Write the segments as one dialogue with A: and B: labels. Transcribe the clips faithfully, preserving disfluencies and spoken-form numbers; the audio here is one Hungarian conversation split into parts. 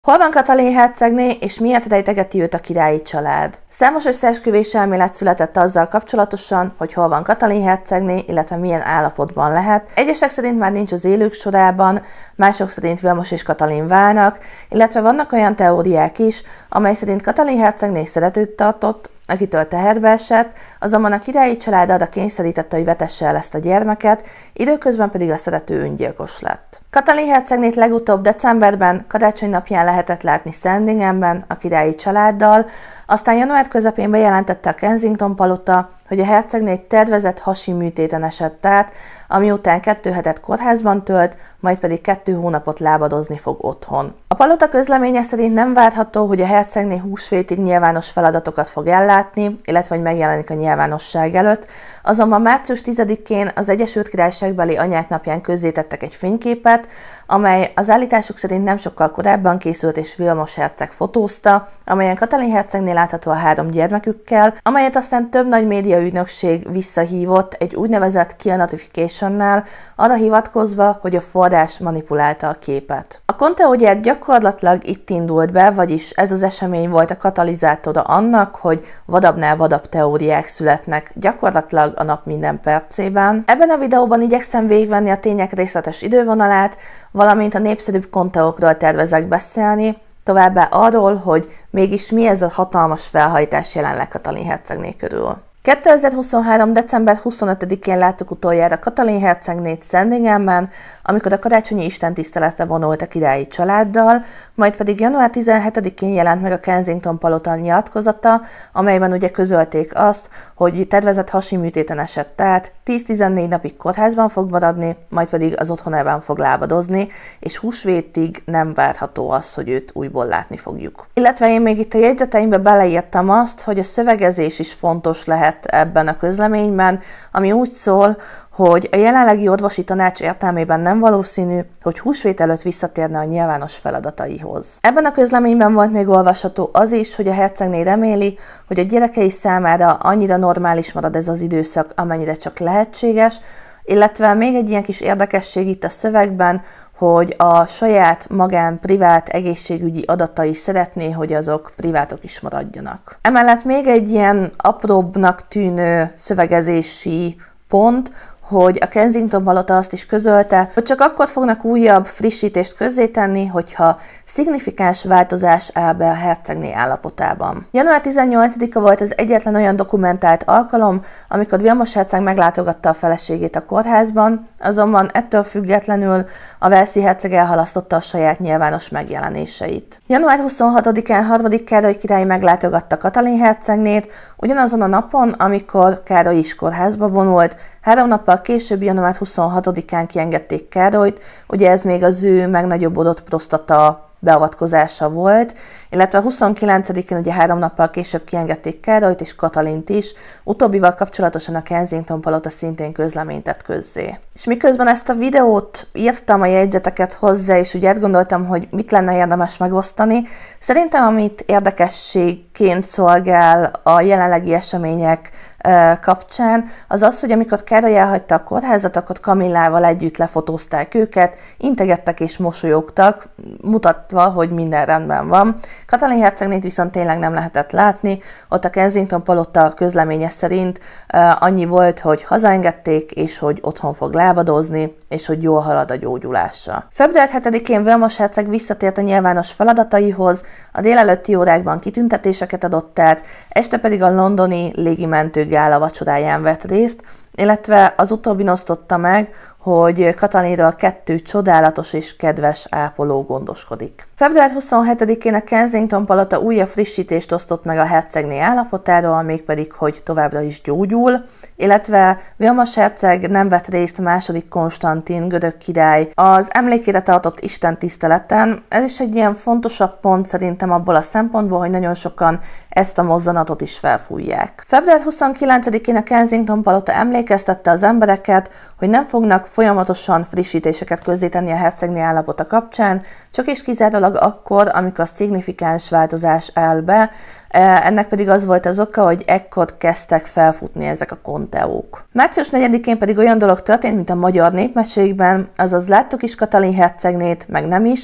A: Hol van Katalin hercegné, és miért rejtegeti őt a királyi család? Számos összeesküvés elmélet született azzal kapcsolatosan, hogy hol van Katalin hercegné, illetve milyen állapotban lehet. Egyesek szerint már nincs az élők sorában, mások szerint Vilmos és Katalin válnak, illetve vannak olyan teóriák is, amely szerint Katalin hercegné szeretőt tartott, akitől teherbe esett, azonban a királyi család arra kényszerítette, hogy vetesse el ezt a gyermeket, időközben pedig a szerető öngyilkos lett. Katalin hercegnét legutóbb decemberben, karácsony napján lehetett látni Sandringhamben a királyi családdal, aztán január közepén bejelentette a Kensington palota, hogy a hercegné egy tervezett hasi műtéten esett át, ami után kettő hetet kórházban tölt, majd pedig kettő hónapot lábadozni fog otthon. A palota közleménye szerint nem várható, hogy a hercegné húsvétig nyilvános feladatokat fog ellátni, illetve hogy megjelenik a nyilvánosság előtt, azonban március tizedikén az Egyesült Királyságbeli Anyák napján közzétettek egy fényképet, amely az állításuk szerint nem sokkal korábban készült és Vilmos herceg fotózta, amelyen Katalin hercegné látható a három gyermekükkel, amelyet aztán több nagy médiaügynökség visszahívott egy úgynevezett Kill Notification-nál, arra hivatkozva, hogy a forrás manipulálta a képet. A Conteo gyár gyakorlatilag itt indult be, vagyis ez az esemény volt a katalizátora annak, hogy vadabbnál vadabb teóriák születnek gyakorlatilag a nap minden percében. Ebben a videóban igyekszem végigvenni a tények részletes idővonalát, valamint a népszerűbb konteókról tervezek beszélni, továbbá arról, hogy mégis mi ez a hatalmas felhajtás jelenleg Katalin hercegné körül. kétezer-huszonhárom. december huszonötödikén láttuk utoljára Katalin hercegnét Sandringhamben, amikor a karácsonyi istentiszteletre vonult a királyi családdal, majd pedig január tizenhetedikén jelent meg a Kensington palota nyilatkozata, amelyben ugye közölték azt, hogy tervezett hasi műtéten esett át, tíz-tizennégy napig kórházban fog maradni, majd pedig az otthonában fog lábadozni, és húsvétig nem várható az, hogy őt újból látni fogjuk. Illetve én még itt a jegyzeteimbe beleírtam azt, hogy a szövegezés is fontos lehet ebben a közleményben, ami úgy szól, hogy a jelenlegi orvosi tanács értelmében nem valószínű, hogy húsvét előtt visszatérne a nyilvános feladataihoz. Ebben a közleményben volt még olvasható az is, hogy a hercegné reméli, hogy a gyerekei számára annyira normális marad ez az időszak, amennyire csak lehetséges, illetve még egy ilyen kis érdekesség itt a szövegben, hogy a saját magán privát egészségügyi adatai szeretné, hogy azok privátok is maradjanak. Emellett még egy ilyen apróbbnak tűnő szövegezési pont, hogy a Kensington palota azt is közölte, hogy csak akkor fognak újabb frissítést közzétenni, hogyha szignifikáns változás áll be a hercegné állapotában. január tizennyolcadika volt az egyetlen olyan dokumentált alkalom, amikor Vilmos herceg meglátogatta a feleségét a kórházban, azonban ettől függetlenül a walesi herceg elhalasztotta a saját nyilvános megjelenéseit. január huszonhatodikán harmadik Károly király meglátogatta Katalin hercegnét, ugyanazon a napon, amikor Károly is kórházba vonult, három nappal később, január huszonhatodikán kiengedték Károlyt, ugye ez még az ő megnagyobbodott prostata beavatkozása volt, illetve huszonkilencedikén ugye három nappal később kiengedték Károlyt és Katalint is, utóbbival kapcsolatosan a Kensington palota szintén közleményt tett közzé. És miközben ezt a videót írtam, a jegyzeteket hozzá, és úgy átgondoltam, hogy mit lenne érdemes megosztani, szerintem amit érdekességként szolgál a jelenlegi események kapcsán, az az, hogy amikor Károly elhagyta a kórházat, akkor Camillával együtt lefotózták őket, integettek és mosolyogtak, mutatva, hogy minden rendben van. Katalin hercegnét viszont tényleg nem lehetett látni, ott a Kensington palota közleménye szerint uh, annyi volt, hogy hazaengedték, és hogy otthon fog lábadozni, és hogy jól halad a gyógyulása. február hetedikén Vilmos herceg visszatért a nyilvános feladataihoz, a délelőtti órákban kitüntetéseket adott át, este pedig a londoni légimentő gála vacsoráján vett részt, illetve az utóbbin osztotta meg, hogy Katalinról kettő csodálatos és kedves ápoló gondoskodik. február huszonhetedikén a Kensington palota újabb frissítést osztott meg a hercegné állapotáról, mégpedig, hogy továbbra is gyógyul, illetve Vilmos herceg nem vett részt második Konstantin görög király az emlékére tartott istentiszteleten. Ez is egy ilyen fontosabb pont szerintem abból a szempontból, hogy nagyon sokan ezt a mozzanatot is felfújják. február huszonkilencedikén a Kensington palota emlékeztette az embereket, hogy nem fognak folyamatosan frissítéseket közzétenni a hercegné állapota kapcsán, csak és kizárólag akkor, amikor szignifikáns változás áll be, ennek pedig az volt az oka, hogy ekkor kezdtek felfutni ezek a konteók. március negyedikén pedig olyan dolog történt, mint a magyar népmesékben, azaz láttuk is Katalin hercegnét, meg nem is,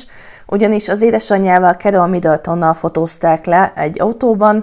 A: ugyanis az édesanyjával, Carol Middletonnal fotózták le egy autóban,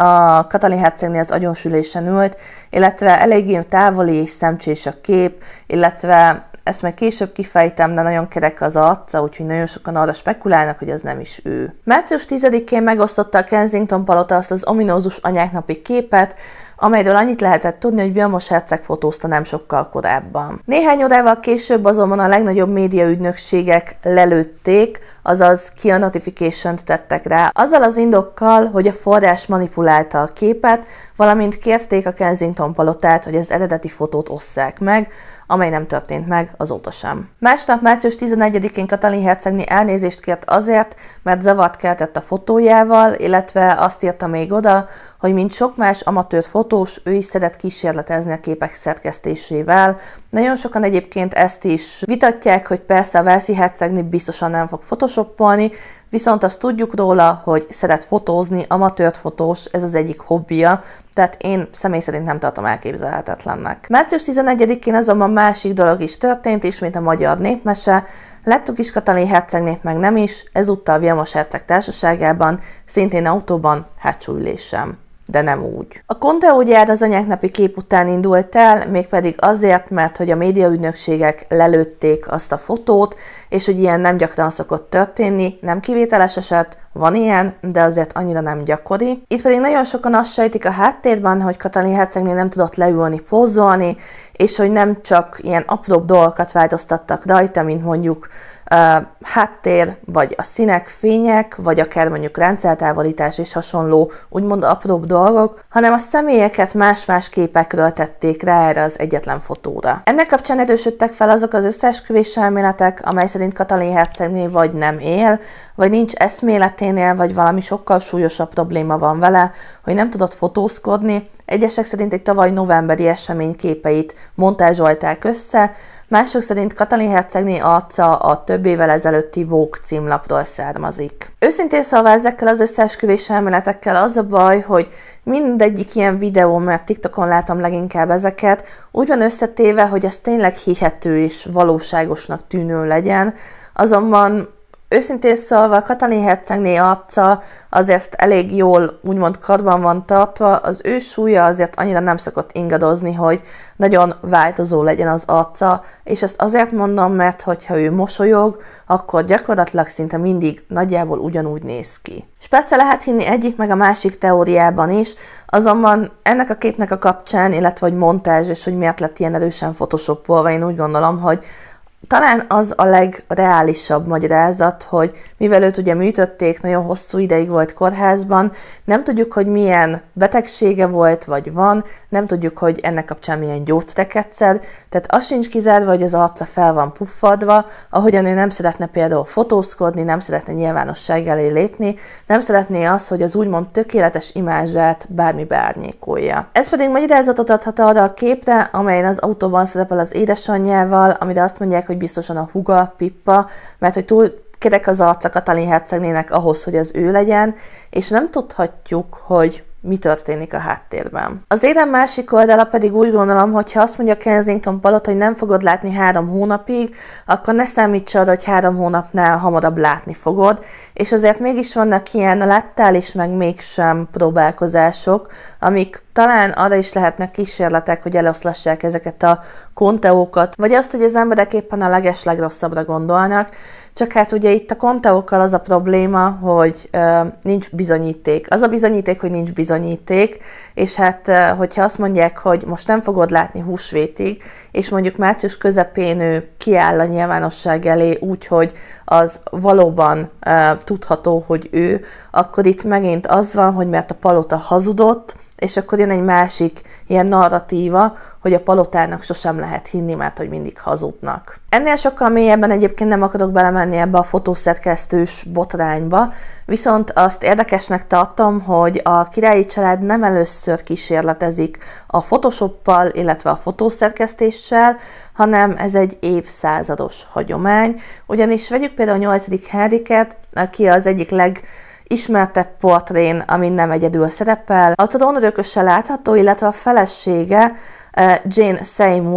A: a Katalin hercegné az agyonsülésen ült, illetve eléggé távoli és szemcsés a kép, illetve ezt majd később kifejtem, de nagyon kerek az arca, úgyhogy nagyon sokan arra spekulálnak, hogy az nem is ő. március tizedikén megosztotta a Kensington palota azt az ominózus anyáknapi képet, amelyről annyit lehetett tudni, hogy Vilmos herceg fotózta nem sokkal korábban. Néhány órával később azonban a legnagyobb médiaügynökségek lelőtték, azaz Kia Notification-t tettek rá, azzal az indokkal, hogy a forrás manipulálta a képet, valamint kérték a Kensington palotát, hogy az eredeti fotót osszák meg, amely nem történt meg azóta sem. Másnap, március tizenegyedikén Katalin hercegné elnézést kért azért, mert zavart keltett a fotójával, illetve azt írta még oda, hogy mint sok más amatőr fotós, ő is szeret kísérletezni a képek szerkesztésével. Nagyon sokan egyébként ezt is vitatják, hogy persze a walesi hercegné biztosan nem fog photoshopolni, viszont azt tudjuk róla, hogy szeret fotózni, amatőr fotós, ez az egyik hobbija, tehát én személy szerint nem tartom elképzelhetetlennek. március tizenegyedikén azonban másik dolog is történt, ismét a magyar népmese. Láttuk is Katalin hercegnét, meg nem is, ezúttal Vilmos herceg társaságában, szintén autóban, hátsó ülésen. De nem úgy. A Conteo gyár az anyáknapi kép után indult el, mégpedig azért, mert hogy a médiaügynökségek lelőtték azt a fotót, és hogy ilyen nem gyakran szokott történni, nem kivételes eset, van ilyen, de azért annyira nem gyakori. Itt pedig nagyon sokan azt sejtik a háttérben, hogy Katalin hercegné nem tudott leülni, pózolni, és hogy nem csak ilyen apróbb dolgokat változtattak rajta, mint mondjuk uh, háttér, vagy a színek, fények, vagy akár mondjuk rendszertávolítás és hasonló úgymond apróbb dolgok, hanem a személyeket más-más képekről tették rá erre az egyetlen fotóra. Ennek kapcsán erősödtek fel azok az összeesküvés elméletek, amely szerint Katalin hercegné vagy nem él, vagy nincs eszméleténél, vagy valami sokkal súlyosabb probléma van vele, hogy nem tudott fotózkodni. Egyesek szerint egy tavaly novemberi esemény képeit montázsolták össze, mások szerint Katalin hercegné arca a több évvel ezelőtti Vogue címlapról származik. Őszintén szólva ezekkel az összeesküvés elméletekkel az a baj, hogy mindegyik ilyen videó, mert TikTokon látom leginkább ezeket, úgy van összetéve, hogy ez tényleg hihető és valóságosnak tűnő legyen, azonban őszintén szólva Katalin hercegné arca azért elég jól úgymond karban van tartva, az ő súlya azért annyira nem szokott ingadozni, hogy nagyon változó legyen az arca, és ezt azért mondom, mert hogyha ő mosolyog, akkor gyakorlatilag szinte mindig nagyjából ugyanúgy néz ki. És persze lehet hinni egyik meg a másik teóriában is, azonban ennek a képnek a kapcsán, illetve hogy montázs és hogy miért lett ilyen erősen photoshopolva, én úgy gondolom, hogy talán az a legreálisabb magyarázat, hogy mivel őt ugye műtötték, nagyon hosszú ideig volt kórházban, nem tudjuk, hogy milyen betegsége volt, vagy van, nem tudjuk, hogy ennek kapcsán milyen gyógyszereket szed, tehát az sincs kizárva, hogy az arca fel van puffadva, ahogyan ő nem szeretne például fotózkodni, nem szeretne nyilvánosság elé lépni, nem szeretné azt, hogy az úgymond tökéletes imázsát bármi beárnyékolja. Ez pedig magyarázatot adhat arra a képre, amelyen az autóban szerepel az édesanyjával, amire azt mondják, hogy biztosan a húga, Pippa, mert hogy túl kerek az arca Katalin hercegnének ahhoz, hogy az ő legyen, és nem tudhatjuk, hogy mi történik a háttérben. Az érem másik oldala pedig úgy gondolom, hogy ha azt mondja Kensington palota, hogy nem fogod látni három hónapig, akkor ne számíts arra, hogy három hónapnál hamarabb látni fogod, és azért mégis vannak ilyen láttál is, meg mégsem próbálkozások, amik talán arra is lehetnek kísérletek, hogy eloszlassák ezeket a konteókat, vagy azt, hogy az emberek éppen a legeslegrosszabbra gondolnak, csak hát ugye itt a konteókkal az a probléma, hogy uh, nincs bizonyíték. Az a bizonyíték, hogy nincs bizonyíték, és hát uh, hogyha azt mondják, hogy most nem fogod látni húsvétig, és mondjuk március közepén ő kiáll a nyilvánosság elé úgy, hogy az valóban uh, tudható, hogy ő, akkor itt megint az van, hogy mert a palota hazudott, és akkor jön egy másik ilyen narratíva, hogy a palotának sosem lehet hinni, mert hogy mindig hazudnak. Ennél sokkal mélyebben egyébként nem akarok belemenni ebbe a fotószerkesztős botrányba, viszont azt érdekesnek tartom, hogy a királyi család nem először kísérletezik a Photoshoppal, illetve a fotószerkesztéssel, hanem ez egy évszázados hagyomány, ugyanis vegyük például a nyolcadik Henriket, aki az egyik leg ismertebb portrén, amin nem egyedül szerepel. A trónörököse látható, illetve a felesége Jane Seymour,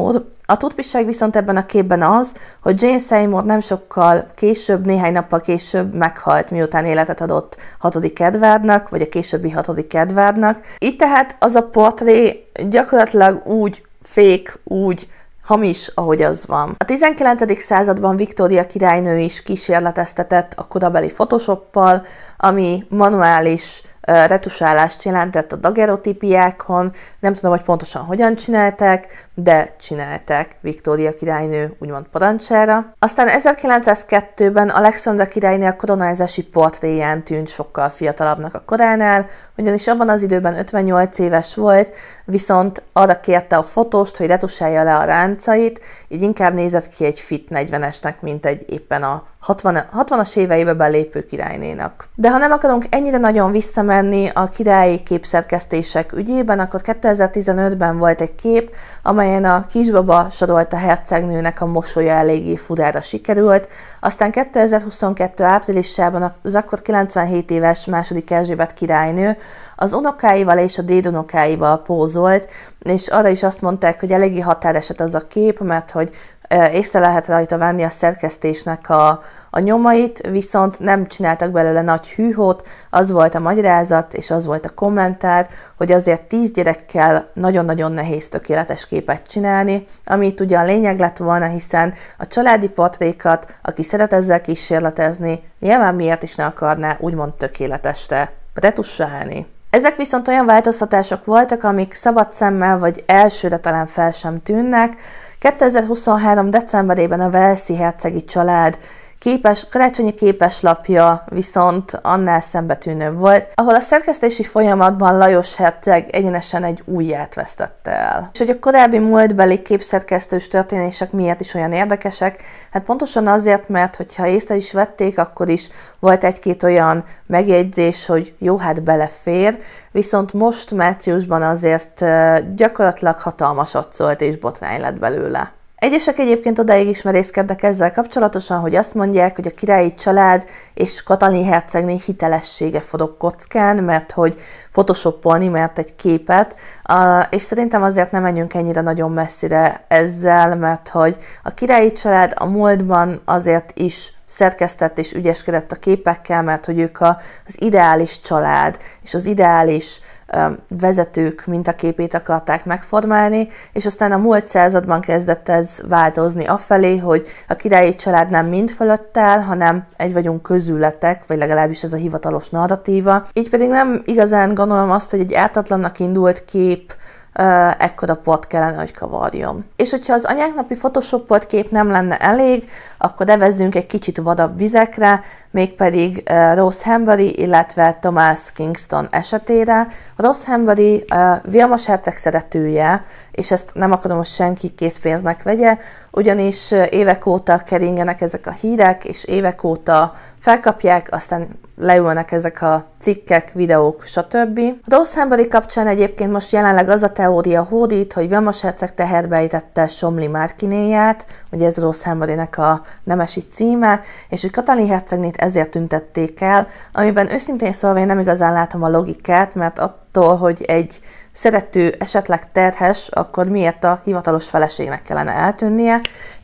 A: A tudpisság viszont ebben a képben az, hogy Jane Seymour nem sokkal később, néhány nappal később meghalt, miután életet adott hatodik Edwardnak, vagy a későbbi hatodik Edwardnak. Így tehát az a portré gyakorlatilag úgy fake, úgy hamis, ahogy az van. A tizenkilencedik században Viktória királynő is kísérleteztetett a korabeli Photoshoppal, ami manuális uh, retusálást jelentett a daguerreotípiákon. Nem tudom, hogy pontosan hogyan csinálták, de csinálták Viktória királynő úgymond parancsára. Aztán ezerkilencszázkettőben Alexandra királyné a koronázási portréján tűnt sokkal fiatalabbnak a koránál, ugyanis abban az időben ötvennyolc éves volt, viszont arra kérte a fotóst, hogy retusálja le a ráncait, így inkább nézett ki egy fit negyvenesnek, mint egy éppen a hatvanas éveibe belépő királynénak. De ha nem akarunk ennyire nagyon visszamenni a királyi képszerkesztések ügyében, akkor kétezer-tizenötben volt egy kép, amelyen a kisbaba sorolta hercegnőnek a mosolya eléggé furára sikerült, aztán kétezer-huszonkettő áprilisában az akkor kilencvenhét éves második Erzsébet királynő az unokáival és a dédunokáival pózolt, és arra is azt mondták, hogy eléggé határeset az a kép, mert hogy észre lehet rajta venni a szerkesztésnek a, a nyomait, viszont nem csináltak belőle nagy hűhót, az volt a magyarázat, és az volt a kommentár, hogy azért tíz gyerekkel nagyon-nagyon nehéz tökéletes képet csinálni, ami itt ugyan lényeg lett volna, hiszen a családi portrékat, aki szeret ezzel kísérletezni, nyilván miért is ne akarná úgymond tökéletesre retusálni. Ezek viszont olyan változtatások voltak, amik szabad szemmel vagy elsőre talán fel sem tűnnek. kétezer-huszonhárom decemberében a Walesi hercegi család képes, karácsonyi képeslapja viszont annál szembetűnőbb volt, ahol a szerkesztési folyamatban Lajos herceg egyenesen egy ujját vesztette el. És hogy a korábbi múltbeli képszerkesztős történések miért is olyan érdekesek? Hát pontosan azért, mert hogyha észre is vették, akkor is volt egy-két olyan megjegyzés, hogy jó, hát belefér, viszont most márciusban azért gyakorlatilag hatalmasat szólt és botrány lett belőle. Egyesek egyébként odáig is merészkednek ezzel kapcsolatosan, hogy azt mondják, hogy a királyi család és Katalin hercegné hitelessége forog kockán, mert hogy photoshopolni, mert egy képet, és szerintem azért nem menjünk ennyire nagyon messzire ezzel, mert hogy a királyi család a múltban azért is szerkesztett és ügyeskedett a képekkel, mert hogy ők a, az ideális család és az ideális um, vezetők mintaképét akarták megformálni, és aztán a múlt században kezdett ez változni afelé, hogy a királyi család nem mind fölött áll, hanem egy vagyunk közületek, vagy legalábbis ez a hivatalos narratíva. Így pedig nem igazán gondolom azt, hogy egy ártatlannak indult kép Uh, ekkora port kellene, hogy kavarjon. És hogyha az anyáknapi photoshopolt kép nem lenne elég, akkor nevezzünk egy kicsit vadabb vizekre, mégpedig uh, Rose Hambury, illetve Thomas Kingston esetére. Rose Hambury uh, Vilmos herceg szeretője, és ezt nem akarom, hogy senki készpénznek vegye, ugyanis uh, évek óta keringenek ezek a hírek, és évek óta felkapják, aztán leülnek ezek a cikkek, videók, stb. Rose Hambury kapcsán egyébként most jelenleg az a teória hódít, hogy Vilmos herceg teherbe ejtette Somly Márkinéját, ugye ez Rose Hamburynek a nemesi címe, és hogy Katalin hercegnét ezért tüntették el, amiben őszintén szólva én nem igazán látom a logikát, mert attól, hogy egy szerető esetleg terhes, akkor miért a hivatalos feleségnek kellene eltűnnie,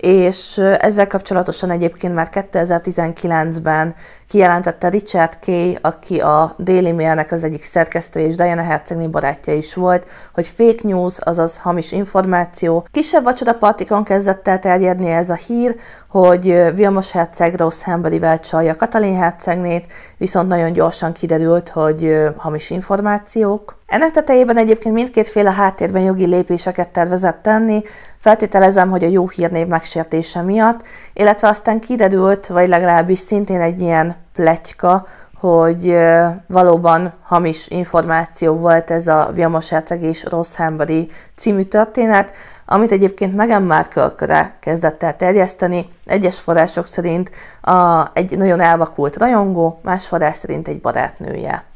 A: és ezzel kapcsolatosan egyébként már kétezer-tizenkilencben kijelentette Richard Kay, aki a Daily Mailnek az egyik szerkesztője és Diana hercegné barátja is volt, hogy fake news, azaz hamis információ. Kisebb vacsorapartikon kezdett el terjedni ez a hír, hogy Vilmos herceg Rose Hamburyvel csalja Katalin hercegnét, viszont nagyon gyorsan kiderült, hogy hamis információk. Ennek tetejében egyébként mindkétféle háttérben jogi lépéseket tervezett tenni, feltételezem, hogy a jó hírnév megsértése miatt, illetve aztán kiderült, vagy legalábbis szintén egy ilyen pletyka, hogy valóban hamis információ volt ez a Vilmos herceg és Rose Hambury című történet, amit egyébként Meghan Markle kezdett el terjeszteni, egyes források szerint a, egy nagyon elvakult rajongó, más forrás szerint egy barátnője.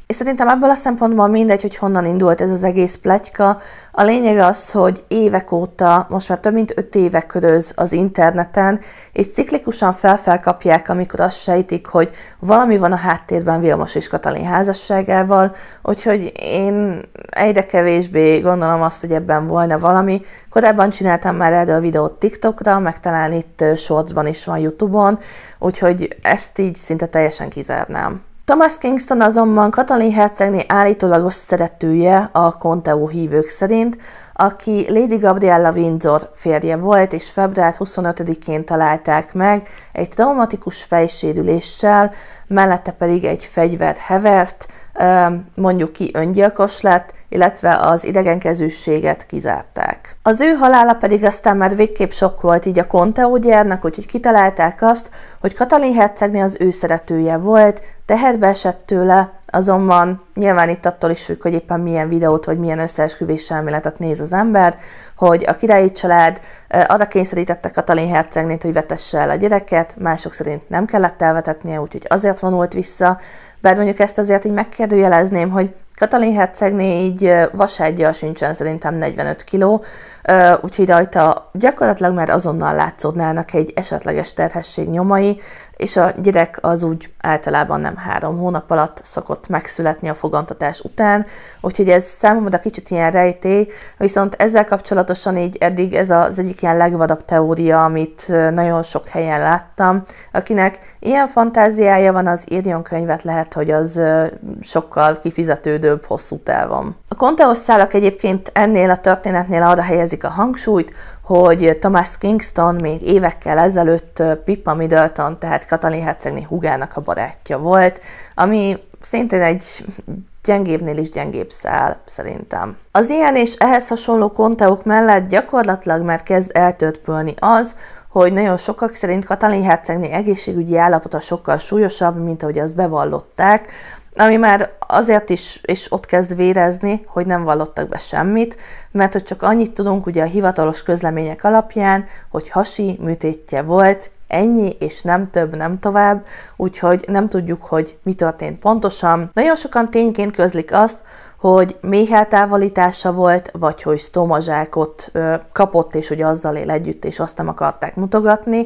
A: És szerintem ebből a szempontból mindegy, hogy honnan indult ez az egész pletyka. A lényeg az, hogy évek óta, most már több mint öt éve köröz az interneten, és ciklikusan felfelkapják, amikor azt sejtik, hogy valami van a háttérben Vilmos és Katalin házasságával, úgyhogy én egyre kevésbé gondolom azt, hogy ebben volna valami. Korábban csináltam már erről videót TikTokra, meg talán itt Shortsban is van YouTube-on, úgyhogy ezt így szinte teljesen kizárnám. Thomas Kingston azonban Katalin hercegné állítólagos szeretője a Conteo hívők szerint, aki Lady Gabriella Windsor férje volt, és február huszonötödikén találták meg egy traumatikus fejsérüléssel, mellette pedig egy fegyver hevert, mondjuk ki öngyilkos lett, illetve az idegenkezűséget kizárták. Az ő halála pedig aztán már végképp sok volt így a Conteo gyárnak, úgyhogy kitalálták azt, hogy Katalin hercegné az ő szeretője volt, teherbe esett tőle, azonban nyilván itt attól is függ, hogy éppen milyen videót vagy milyen összeesküvés elméletet néz az ember, hogy a királyi család arra kényszerítette Katalin hercegnét, hogy vetesse el a gyereket, mások szerint nem kellett elvetetnie, úgyhogy azért vonult vissza, bár mondjuk ezt azért így megkérdőjelezném, hogy Katalin hercegné így vasággyal sincsen szerintem negyvenöt kiló, úgyhogy rajta gyakorlatilag már azonnal látszódnának egy esetleges terhesség nyomai, és a gyerek az úgy általában nem három hónap alatt szokott megszületni a fogantatás után, úgyhogy ez számomra kicsit ilyen rejtély, viszont ezzel kapcsolatosan így eddig ez az egyik ilyen legvadabb teória, amit nagyon sok helyen láttam. Akinek ilyen fantáziája van, az írjon könyvet, lehet, hogy az sokkal kifizetődőbb hosszú távon. A Conteos szálak egyébként ennél a történetnél arra helyezik a hangsúlyt, hogy Thomas Kingston még évekkel ezelőtt Pippa Middleton, tehát Katalin hercegné húgának a barátja volt, ami szintén egy gyengébbnél is gyengébb szál, szerintem. Az ilyen és ehhez hasonló konteók mellett gyakorlatilag már kezd eltörpölni az, hogy nagyon sokak szerint Katalin hercegné egészségügyi állapota sokkal súlyosabb, mint ahogy azt bevallották, ami már azért is és ott kezd vérezni, hogy nem vallottak be semmit, mert hogy csak annyit tudunk ugye a hivatalos közlemények alapján, hogy hasi műtétje volt, ennyi, és nem több, nem tovább, úgyhogy nem tudjuk, hogy mi történt pontosan. Nagyon sokan tényként közlik azt, hogy méheltávolítása volt, vagy hogy sztomazsákot kapott, és hogy azzal él együtt, és azt nem akarták mutogatni,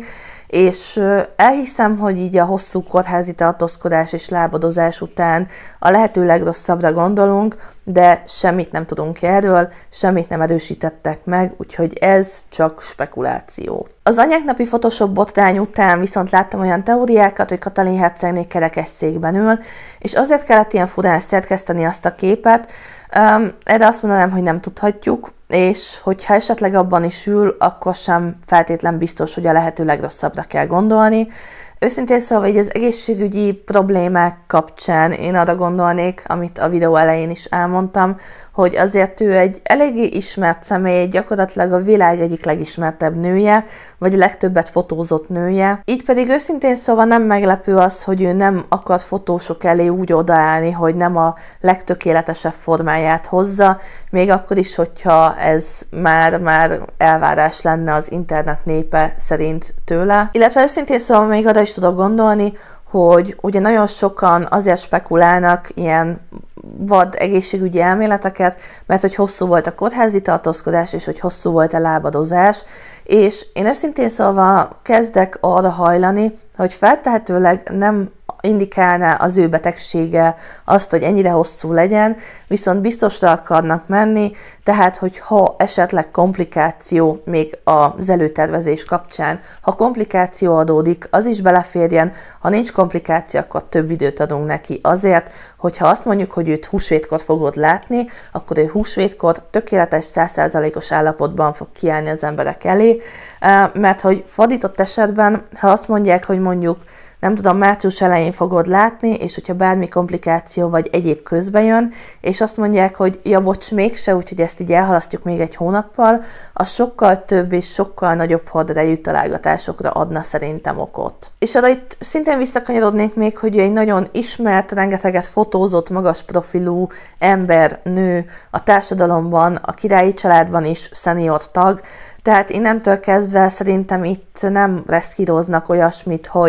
A: és elhiszem, hogy így a hosszú kórházi tartózkodás és lábadozás után a lehető legrosszabbra gondolunk, de semmit nem tudunk erről, semmit nem erősítettek meg, úgyhogy ez csak spekuláció. Az anyáknapi Photoshop botrány után viszont láttam olyan teóriákat, hogy Katalin hercegné kerekesszékben ül, és azért kellett ilyen furán szerkeszteni azt a képet, um, erre azt mondanám, hogy nem tudhatjuk, és hogyha esetleg abban is ül, akkor sem feltétlen biztos, hogy a lehető legrosszabbra kell gondolni. Őszintén szóval így az egészségügyi problémák kapcsán én arra gondolnék, amit a videó elején is elmondtam, hogy azért ő egy eléggé ismert személy, gyakorlatilag a világ egyik legismertebb nője, vagy a legtöbbet fotózott nője. Így pedig őszintén szóval nem meglepő az, hogy ő nem akar fotósok elé úgy odaállni, hogy nem a legtökéletesebb formáját hozza, még akkor is, hogyha ez már, már elvárás lenne az internet népe szerint tőle. Illetve őszintén szóval még arra is tudok gondolni, hogy ugye nagyon sokan azért spekulálnak ilyen vad egészségügyi elméleteket, mert hogy hosszú volt a kórházi tartózkodás, és hogy hosszú volt a lábadozás, és én őszintén szóval kezdek arra hajlani, hogy feltehetőleg nem indikálná az ő betegsége azt, hogy ennyire hosszú legyen, viszont biztosra akarnak menni, tehát hogy ha esetleg komplikáció még az előtervezés kapcsán, ha komplikáció adódik, az is beleférjen, ha nincs komplikáció, akkor több időt adunk neki azért, hogyha azt mondjuk, hogy őt húsvétkor fogod látni, akkor ő húsvétkor tökéletes száz százalékos állapotban fog kiállni az emberek elé, mert hogy fordított esetben, ha azt mondják, hogy mondjuk nem tudom, március elején fogod látni, és hogyha bármi komplikáció vagy egyéb közbe jön, és azt mondják, hogy ja, bocs, mégse, úgyhogy ezt így elhalasztjuk még egy hónappal, az sokkal több és sokkal nagyobb horderejű találgatásokra adna szerintem okot. És arra itt szintén visszakanyarodnék még, hogy ő egy nagyon ismert, rengeteget fotózott, magas profilú ember, nő a társadalomban, a királyi családban is szenior tag, tehát innentől kezdve szerintem itt nem reszkíroznak olyasmit, hogy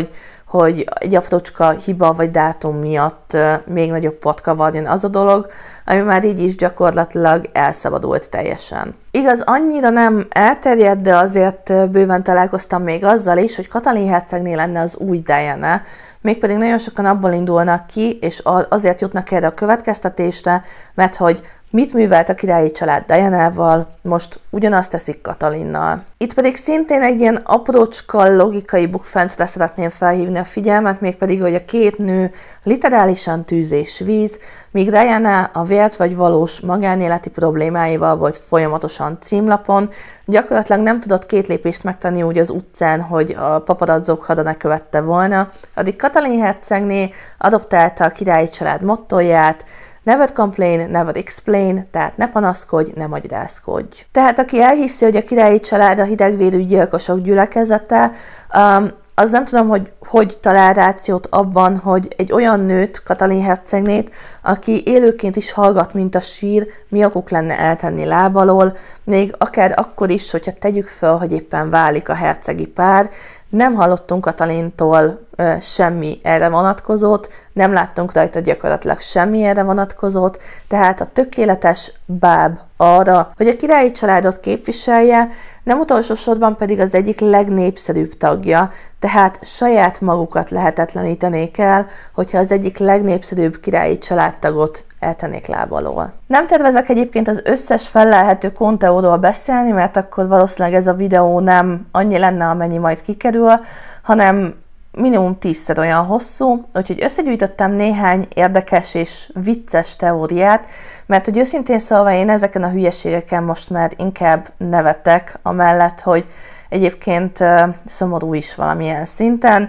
A: hogy egy aprócska hiba vagy dátum miatt még nagyobb port kavarjon az a dolog, ami már így is gyakorlatilag elszabadult teljesen. Igaz, annyira nem elterjedt, de azért bőven találkoztam még azzal is, hogy Katalin hercegné lenne az új Diana, mégpedig nagyon sokan abból indulnak ki, és azért jutnak erre a következtetésre, mert hogy mit művelt a királyi család Dianával, most ugyanazt teszik Katalinnal. Itt pedig szintén egy ilyen aprócska logikai bukfencre szeretném felhívni a figyelmet, mégpedig, hogy a két nő literálisan tűz és víz, míg Diana a vélt vagy valós magánéleti problémáival volt folyamatosan címlapon, gyakorlatilag nem tudott két lépést megtenni úgy az utcán, hogy a paparazzók hada ne követte volna, addig Katalin hercegné adoptálta a királyi család mottóját, never complain, never explain, tehát ne panaszkodj, ne magyarázkodj. Tehát aki elhiszi, hogy a királyi család a hidegvérű gyilkosok gyülekezete, um, az nem tudom, hogy hogy talál rációt abban, hogy egy olyan nőt, Katalin hercegnét, aki élőként is hallgat, mint a sír, mi okuk lenne eltenni lábalól, még akár akkor is, hogyha tegyük fel, hogy éppen válik a hercegi pár, nem hallottunk Katalintól ö, semmi erre vonatkozót, nem láttunk rajta gyakorlatilag semmi erre vonatkozót, tehát a tökéletes báb arra, hogy a királyi családot képviselje, nem utolsó sorban pedig az egyik legnépszerűbb tagja, tehát saját magukat lehetetlenítenék el, hogyha az egyik legnépszerűbb királyi családtagot eltennék lábalól. Nem tervezek egyébként az összes fellelhető konteóról beszélni, mert akkor valószínűleg ez a videó nem annyi lenne, amennyi majd kikerül, hanem minimum tízszer olyan hosszú, úgyhogy összegyűjtöttem néhány érdekes és vicces teóriát, mert hogy őszintén szólva én ezeken a hülyeségeken most már inkább nevetek, amellett, hogy egyébként uh, szomorú is valamilyen szinten.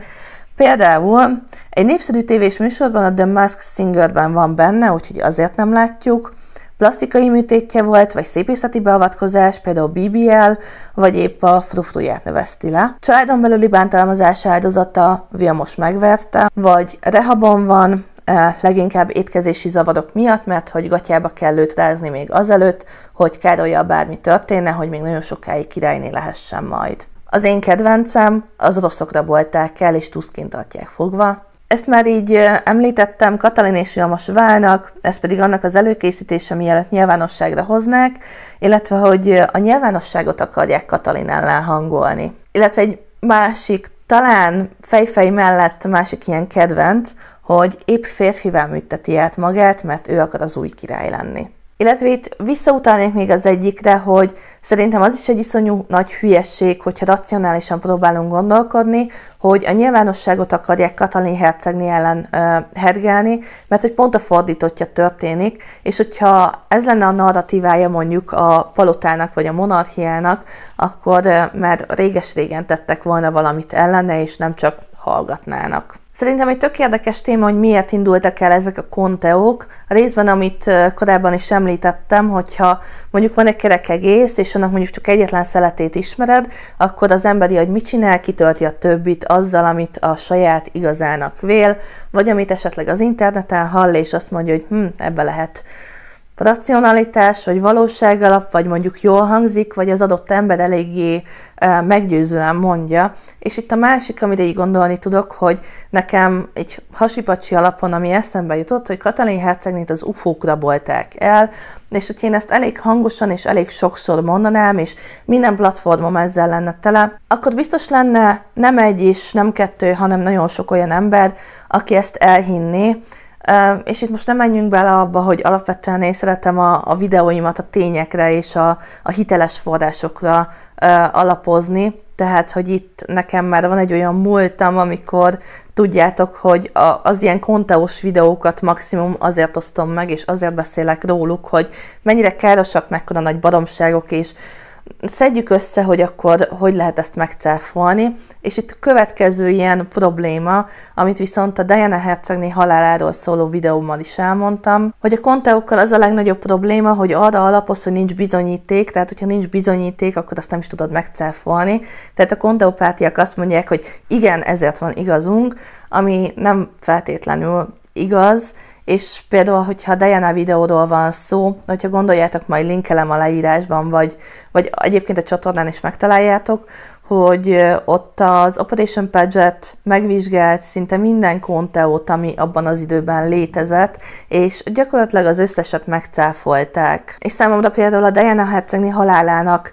A: Például egy népszerű tévés műsorban, a The Masked Singerben van benne, úgyhogy azért nem látjuk. Plastikai műtétje volt, vagy szépészeti beavatkozás, például bé bé el, vagy épp a frufruját növeszti le. Családon belüli bántalmazás áldozata Vilmos megverte, vagy rehabon van, leginkább étkezési zavarok miatt, mert hogy gatyába kell őt rázni még azelőtt, hogy Károlyjal bármi történne, hogy még nagyon sokáig királyné lehessen majd. Az én kedvencem, az oroszok rabolták el, és tuszként tartják fogva. Ezt már így említettem, Katalin és Vilmos válnak, ez pedig annak az előkészítése, mielőtt nyilvánosságra hoznák, illetve hogy a nyilvánosságot akarják Katalin ellen hangolni. Illetve egy másik, talán fejfej mellett másik ilyen kedvenc, hogy épp férfivel műteti át magát, mert ő akar az új király lenni. Illetve itt visszautalnék még az egyikre, hogy szerintem az is egy iszonyú nagy hülyesség, hogyha racionálisan próbálunk gondolkodni, hogy a nyilvánosságot akarják Katalin hercegné ellen ö, hergelni, mert hogy pont a fordítottja történik, és hogyha ez lenne a narratívája mondjuk a palotának vagy a monarchiának, akkor ö, már réges-régen tettek volna valamit ellene, és nem csak hallgatnának. Szerintem egy tök érdekes téma, hogy miért indultak el ezek a konteók. A részben, amit korábban is említettem, hogyha mondjuk van egy kerek egész, és annak mondjuk csak egyetlen szeletét ismered, akkor az emberi agy mit csinál, kitölti a többit azzal, amit a saját igazának vél, vagy amit esetleg az interneten hall, és azt mondja, hogy hm, ebbe lehet racionalitás, vagy valóságalap, vagy mondjuk jól hangzik, vagy az adott ember eléggé uh, meggyőzően mondja. És itt a másik, amire így gondolni tudok, hogy nekem egy hasipacsi alapon, ami eszembe jutott, hogy Katalin hercegnét az ufók rabolták el, és hogy én ezt elég hangosan és elég sokszor mondanám, és minden platformom ezzel lenne tele, akkor biztos lenne nem egy és nem kettő, hanem nagyon sok olyan ember, aki ezt elhinné. Uh, és itt most nem menjünk bele abba, hogy alapvetően én szeretem a, a videóimat a tényekre és a, a hiteles forrásokra uh, alapozni, tehát, hogy itt nekem már van egy olyan múltam, amikor tudjátok, hogy a, az ilyen konteós videókat maximum azért osztom meg, és azért beszélek róluk, hogy mennyire károsak, mekkora nagy baromságok, és szedjük össze, hogy akkor hogy lehet ezt megcáfolni, és itt a következő ilyen probléma, amit viszont a Diana hercegné haláláról szóló videómmal is elmondtam, hogy a konteókkal az a legnagyobb probléma, hogy arra alapoz, hogy nincs bizonyíték, tehát hogyha nincs bizonyíték, akkor azt nem is tudod megcáfolni. Tehát a konteopátiak azt mondják, hogy igen, ezért van igazunk, ami nem feltétlenül igaz, és például, hogyha Diana videóról van szó, hogyha gondoljátok, majd linkelem a leírásban, vagy, vagy egyébként a csatornán is megtaláljátok, hogy ott az Operation Paget megvizsgált szinte minden konteót, ami abban az időben létezett, és gyakorlatilag az összeset megcáfolták. És számomra például a Diana hercegné halálának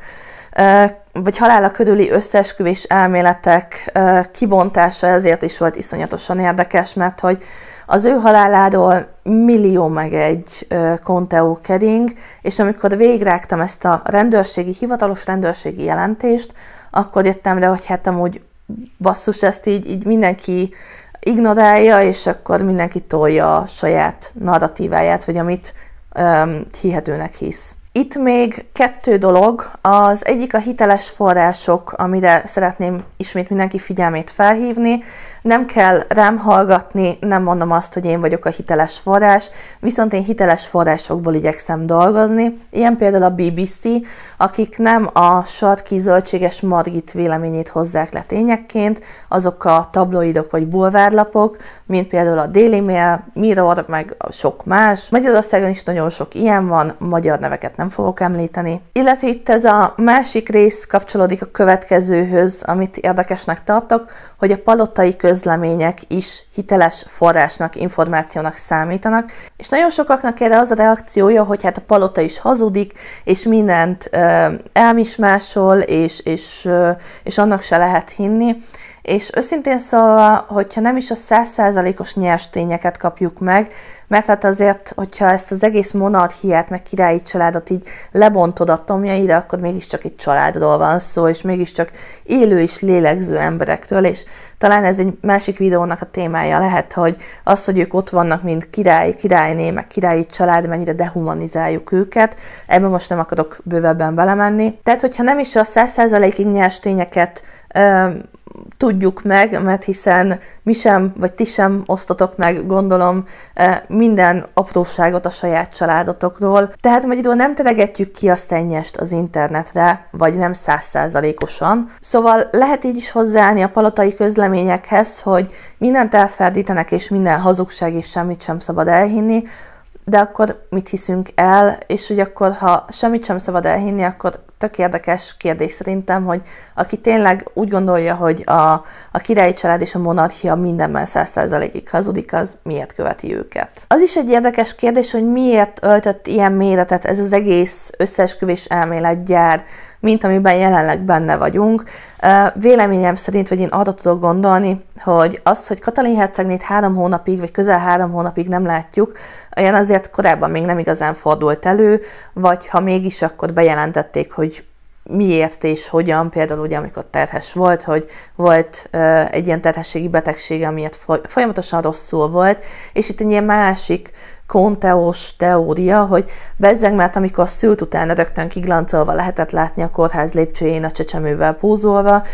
A: vagy halála körüli összeesküvés elméletek kibontása ezért is volt iszonyatosan érdekes, mert hogy az ő haláláról millió meg egy konteó kering, és amikor végigrágtam ezt a rendőrségi, hivatalos rendőrségi jelentést, akkor jöttem rá, hogy hát amúgy basszus, ezt így, így mindenki ignorálja, és akkor mindenki tolja a saját narratíváját, vagy amit um, hihetőnek hisz. Itt még kettő dolog. Az egyik a hiteles források, amire szeretném ismét mindenki figyelmét felhívni. Nem kell rám hallgatni, nem mondom azt, hogy én vagyok a hiteles forrás, viszont én hiteles forrásokból igyekszem dolgozni. Ilyen például a bé bé cé, akik nem a sarki zöldséges Margit véleményét hozzák le tényekként, azok a tabloidok vagy bulvárlapok, mint például a Daily Mail, Mirror, meg sok más. Magyarországon is nagyon sok ilyen van, magyar neveket nem fogok említeni. Illetve itt ez a másik rész kapcsolódik a következőhöz, amit érdekesnek tartok, hogy a palotai közlemények is hiteles forrásnak, információnak számítanak, és nagyon sokaknak erre az a reakciója, hogy hát a palota is hazudik, és mindent uh, elmismásol, és, és, uh, és annak se lehet hinni. És őszintén szóval, hogyha nem is a száz százalékos nyers tényeket kapjuk meg, mert hát azért, hogyha ezt az egész monarchiát, meg királyi családot így lebontod atomjaira, akkor mégiscsak egy családról van szó, és mégiscsak élő és lélegző emberekről, és talán ez egy másik videónak a témája lehet, hogy az, hogy ők ott vannak, mint király, királyné, meg királyi család, mennyire dehumanizáljuk őket, ebben most nem akarok bővebben belemenni. Tehát, hogyha nem is a száz százalékig nyers tényeket ö, tudjuk meg, mert hiszen mi sem, vagy ti sem osztotok meg, gondolom, minden apróságot a saját családotokról. Tehát magyarul nem teregetjük ki a szennyest az internetre, vagy nem száz százalékosan. Szóval lehet így is hozzáállni a palotai közleményekhez, hogy mindent elferdítenek, és minden hazugság, és semmit sem szabad elhinni, de akkor mit hiszünk el, és hogy akkor, ha semmit sem szabad elhinni, akkor tök érdekes kérdés szerintem, hogy aki tényleg úgy gondolja, hogy a, a királyi család és a monarchia mindenben száz százalékig hazudik, az miért követi őket. Az is egy érdekes kérdés, hogy miért öltött ilyen méretet ez az egész összeesküvés elméletgyár, mint amiben jelenleg benne vagyunk. Véleményem szerint, vagy én arra tudok gondolni, hogy az, hogy Katalin hercegnét három hónapig, vagy közel három hónapig nem látjuk, olyan azért korábban még nem igazán fordult elő, vagy ha mégis, akkor bejelentették, hogy miért és hogyan, például ugye amikor terhes volt, hogy volt uh, egy ilyen terhességi betegsége, amiért folyamatosan rosszul volt, és itt egy ilyen másik konteós teória, hogy bezzeg, mert amikor szült utána rögtön kiglancolva lehetett látni a kórház lépcsőjén a csecsemővel pózolva,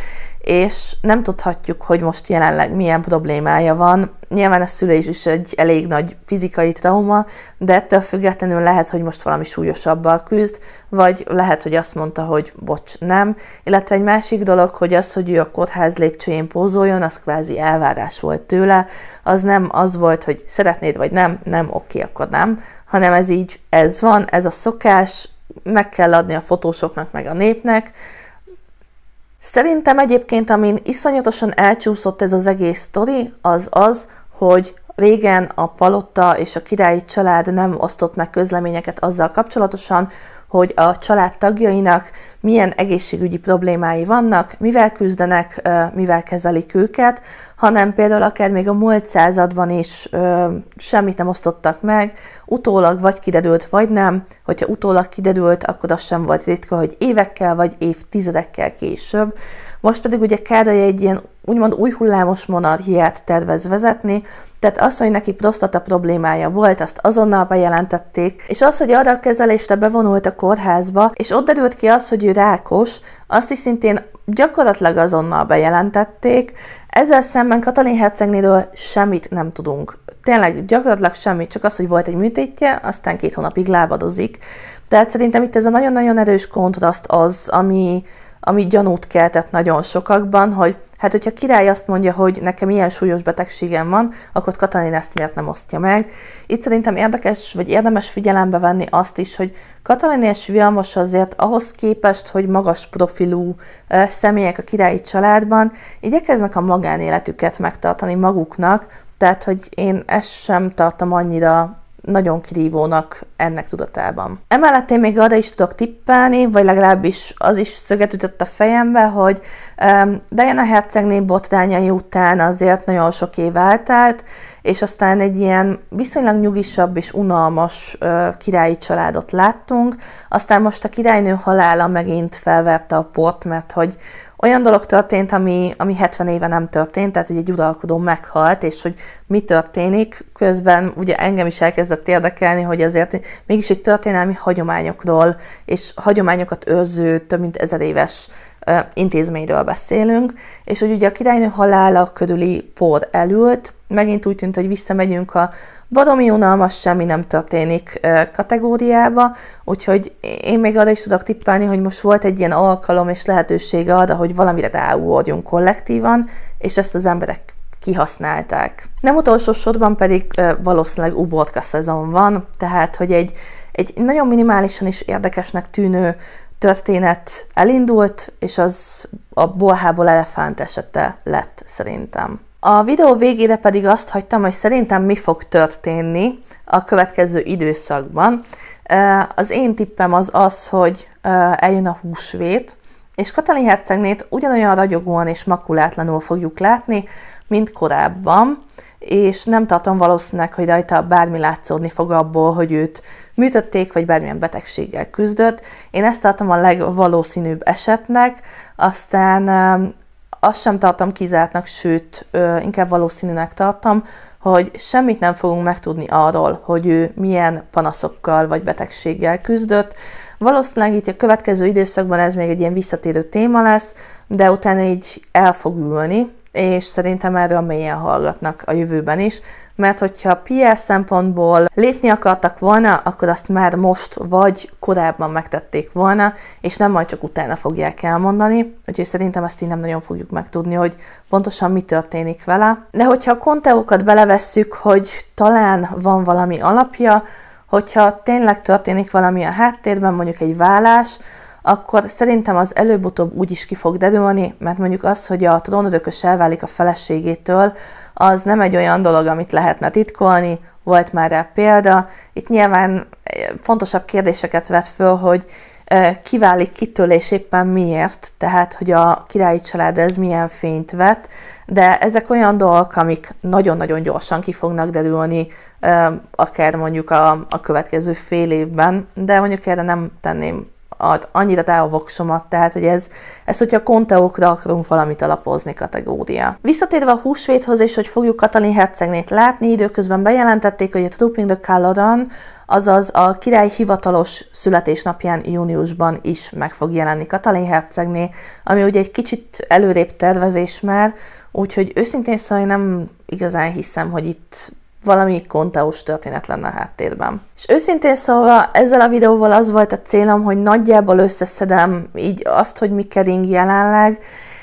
A: és nem tudhatjuk, hogy most jelenleg milyen problémája van. Nyilván a szülés is egy elég nagy fizikai trauma, de ettől függetlenül lehet, hogy most valami súlyosabbal küzd, vagy lehet, hogy azt mondta, hogy bocs, nem. Illetve egy másik dolog, hogy az, hogy ő a kórház lépcsőjén pózoljon, az kvázi elvárás volt tőle. Az nem az volt, hogy szeretnéd vagy nem, nem, oké, akkor nem, hanem ez így, ez van, ez a szokás, meg kell adni a fotósoknak, meg a népnek. Szerintem egyébként, amin iszonyatosan elcsúszott ez az egész sztori, az az, hogy régen a palota és a királyi család nem osztott meg közleményeket azzal kapcsolatosan, hogy a család tagjainak milyen egészségügyi problémái vannak, mivel küzdenek, mivel kezelik őket, hanem például akár még a múlt században is ö, semmit nem osztottak meg, utólag vagy kiderült, vagy nem. Hogyha utólag kiderült, akkor az sem volt ritka, hogy évekkel vagy évtizedekkel később. Most pedig ugye Károly egy ilyen úgymond új hullámos monarchiát tervez vezetni, tehát az, hogy neki prostata problémája volt, azt azonnal bejelentették, és az, hogy arra a kezelésre bevonult a kórházba, és ott derült ki az, hogy ő rákos, azt is szintén gyakorlatilag azonnal bejelentették. Ezzel szemben Katalin hercegnéről semmit nem tudunk. Tényleg gyakorlatilag semmit, csak az, hogy volt egy műtétje, aztán két hónapig lábadozik. Tehát szerintem itt ez a nagyon-nagyon erős kontraszt az, ami, ami gyanút keltett nagyon sokakban, hogy hát hogyha király azt mondja, hogy nekem ilyen súlyos betegségem van, akkor Katalin ezt miért nem osztja meg. Itt szerintem érdekes, vagy érdemes figyelembe venni azt is, hogy Katalin és Vilmos azért ahhoz képest, hogy magas profilú uh, személyek a királyi családban, igyekeznek a magánéletüket megtartani maguknak, tehát, hogy én ezt sem tartom annyira nagyon kirívónak ennek tudatában. Emellett én még arra is tudok tippelni, vagy legalábbis az is szöget ütött a fejembe, hogy um, Diana hercegné botrányai után azért nagyon sok év eltelt, és aztán egy ilyen viszonylag nyugisabb és unalmas uh, királyi családot láttunk, aztán most a királynő halála megint felverte a port, mert hogy olyan dolog történt, ami, ami hetven éve nem történt, tehát hogy egy uralkodó meghalt, és hogy mi történik, közben ugye engem is elkezdett érdekelni, hogy azért mégis egy történelmi hagyományokról és hagyományokat őrző több mint ezer éves uh, intézményről beszélünk, és hogy ugye a királynő halála körüli por elült, megint úgy tűnt, hogy visszamegyünk a baromi unalmas, semmi nem történik kategóriába, úgyhogy én még arra is tudok tippelni, hogy most volt egy ilyen alkalom és lehetőség arra, hogy valamire ráugorjunk kollektívan, és ezt az emberek kihasználták. Nem utolsó sorban pedig valószínűleg uborka szezon van, tehát hogy egy, egy nagyon minimálisan is érdekesnek tűnő történet elindult, és az a bolhából elefánt esete lett szerintem. A videó végére pedig azt hagytam, hogy szerintem mi fog történni a következő időszakban. Az én tippem az az, hogy eljön a húsvét, és Katalin hercegnét ugyanolyan ragyogóan és makulátlanul fogjuk látni, mint korábban, és nem tartom valószínűleg, hogy rajta bármi látszódni fog abból, hogy őt műtötték, vagy bármilyen betegséggel küzdött. Én ezt tartom a legvalószínűbb esetnek, aztán azt sem tartom kizártnak, sőt, inkább valószínűnek tartom, hogy semmit nem fogunk megtudni arról, hogy ő milyen panaszokkal vagy betegséggel küzdött. Valószínűleg itt a következő időszakban ez még egy ilyen visszatérő téma lesz, de utána így el fog ülni, és szerintem erről mélyen hallgatnak a jövőben is, mert hogyha pé er szempontból lépni akartak volna, akkor azt már most vagy korábban megtették volna, és nem majd csak utána fogják elmondani, úgyhogy szerintem ezt így nem nagyon fogjuk megtudni, hogy pontosan mi történik vele. De hogyha a konteókat belevesszük, hogy talán van valami alapja, hogyha tényleg történik valami a háttérben, mondjuk egy vállás, akkor szerintem az előbb-utóbb úgy is ki fog derülni, mert mondjuk az, hogy a trónörökös elválik a feleségétől, az nem egy olyan dolog, amit lehetne titkolni, volt már rá példa. Itt nyilván fontosabb kérdéseket vet föl, hogy ki válik kitől és éppen miért, tehát hogy a királyi család ez milyen fényt vet, de ezek olyan dolgok, amik nagyon-nagyon gyorsan ki fognak derülni, akár mondjuk a, a következő fél évben, de mondjuk erre nem tenném ad annyira rá a voksomat, tehát hogy ez, ez hogyha a konteókra akarunk valamit alapozni kategória. Visszatérve a húsvéthoz, és hogy fogjuk Katalin hercegnét látni, időközben bejelentették, hogy a Trooping the Colour-on, azaz a király hivatalos születésnapján júniusban is meg fog jelenni Katalin hercegné, ami ugye egy kicsit előrébb tervezés már, úgyhogy őszintén szóval nem igazán hiszem, hogy itt valami konteós történet lenne a háttérben. És őszintén szóval ezzel a videóval az volt a célom, hogy nagyjából összeszedem így azt, hogy mi kering jelenleg,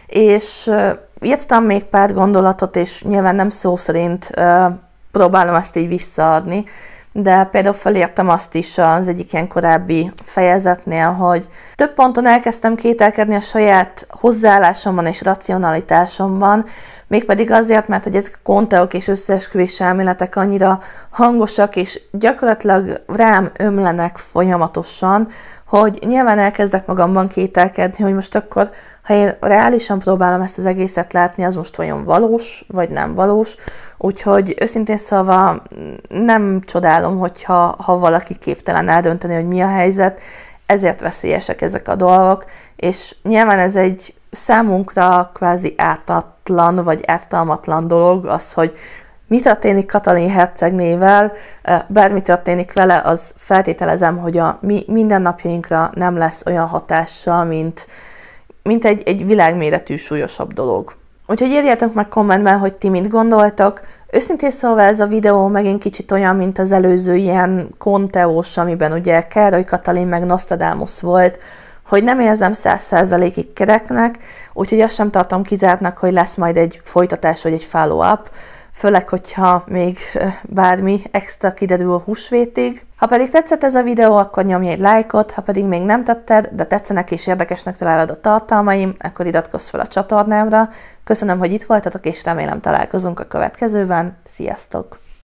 A: és uh, írtam még pár gondolatot, és nyilván nem szó szerint uh, próbálom ezt így visszaadni, de például felírtam azt is az egyik ilyen korábbi fejezetnél, hogy több ponton elkezdtem kételkedni a saját hozzáállásomban és racionalitásomban, mégpedig azért, mert hogy ezek a konteók és összeesküvés elméletek annyira hangosak, és gyakorlatilag rám ömlenek folyamatosan, hogy nyilván elkezdek magamban kételkedni, hogy most akkor, ha én reálisan próbálom ezt az egészet látni, az most vajon valós, vagy nem valós. Úgyhogy őszintén szólva nem csodálom, hogyha ha valaki képtelen eldönteni, hogy mi a helyzet, ezért veszélyesek ezek a dolgok, és nyilván ez egy számunkra kvázi ártatlan vagy ártalmatlan dolog az, hogy mi történik Katalin hercegnével, bármi történik vele, az feltételezem, hogy a mi mindennapjainkra nem lesz olyan hatással, mint, mint egy, egy világméretű súlyosabb dolog. Úgyhogy írjátok meg kommentben, hogy ti mit gondoltok. Őszintén szólva ez a videó megint kicsit olyan, mint az előző ilyen konteós, amiben ugye Károly Katalin meg Nostradamus volt, hogy nem érzem száz százalékig kereknek, úgyhogy azt sem tartom kizártnak, hogy lesz majd egy folytatás vagy egy follow-up, főleg, hogyha még bármi extra kiderül a húsvétig. Ha pedig tetszett ez a videó, akkor nyomj egy lájkot, ha pedig még nem tetted, de tetszenek és érdekesnek találod a tartalmaim, akkor iratkozz fel a csatornámra. Köszönöm, hogy itt voltatok, és remélem találkozunk a következőben. Sziasztok!